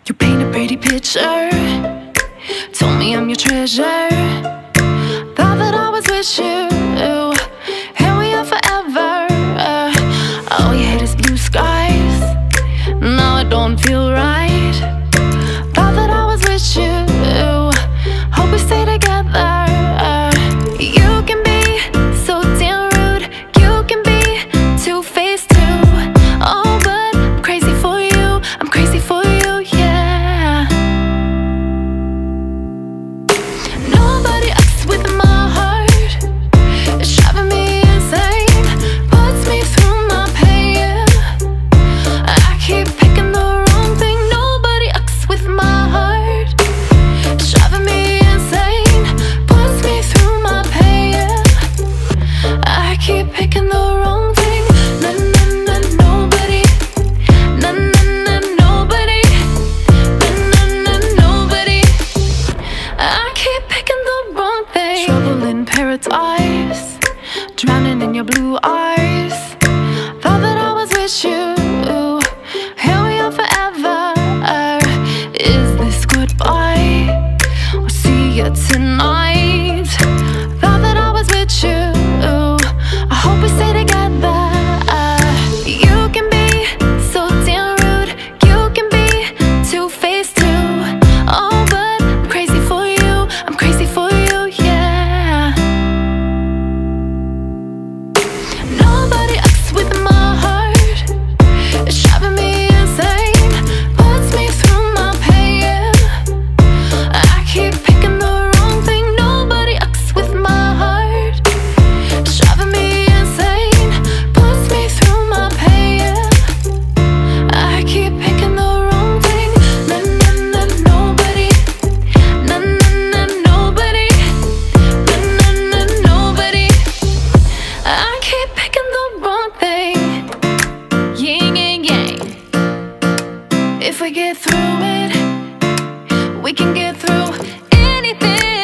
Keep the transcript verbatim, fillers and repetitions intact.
You paint a pretty picture, told me I'm your treasure. Thought that I was with you, and we are forever. uh, All you hate is blue skies, now it don't feel right. Thought that I was with you, hope we stay together. uh, You can be so damn rude, you can be two-faced too. Oh, but I'm crazy for you, I'm crazy for you, yeah. Nobody acts with my heart, it's driving me insane, puts me through my pain. I keep picking the wrong thing. Nobody acts with my heart, it's driving me insane, puts me through my pain. I keep picking the wrong thing. Na na na nobody, na na na nobody, na na na nobody. I keep picking the wrong thing. Trouble in paradise, drowning in your blue eyes. Thought that I was with you, here we are forever. Is this goodbye, or see you tonight? Thought that I was with you, I hope we stay together. You can be so damn rude, you can be two-faced too. Oh, but I'm crazy for you, I'm crazy for you, yeah. Nobody acts with my heart, it's driving me insane, puts me through my pain. I keep picking the wrong thing. Nobody acts with my heart, it's driving me insane, puts me through my pain. I keep picking the wrong thing. Na na na nobody, na na na nobody, na na na nobody. I keep picking the wrong thing. Yin and yang. If we get through it, we can get through anything.